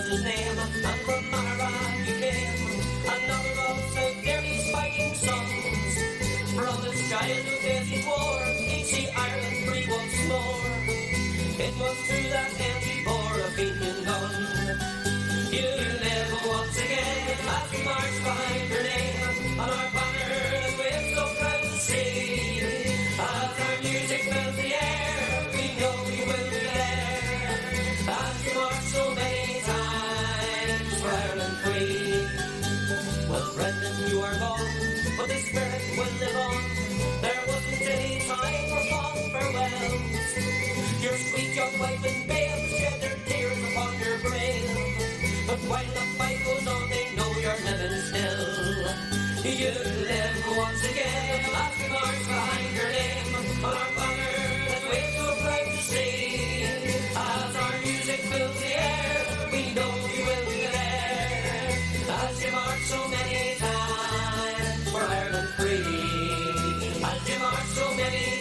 his name, and from Maghera he came. Another of the Derry's fighting sons. From his childhood days he swore he'd see Ireland free once more. It was true that then he bore a beaten gun. You'll live once again as we march behind your name, on our banner that waves so proud to see. As our music fills the air, we know we will be there. As you march so many times for Ireland free. Well, Brendan, you are gone, but the spirit will live on. There wasn't any time for fond farewells. Your sweet young wife and babes shed their tears upon your grave. But while the fight goes on, they know you're living still. You'll live once again as we march behind your name, on our banner that waves so proud to see. As our music fills the air, we know you will be there. As you march so many times for Ireland free. As you march so many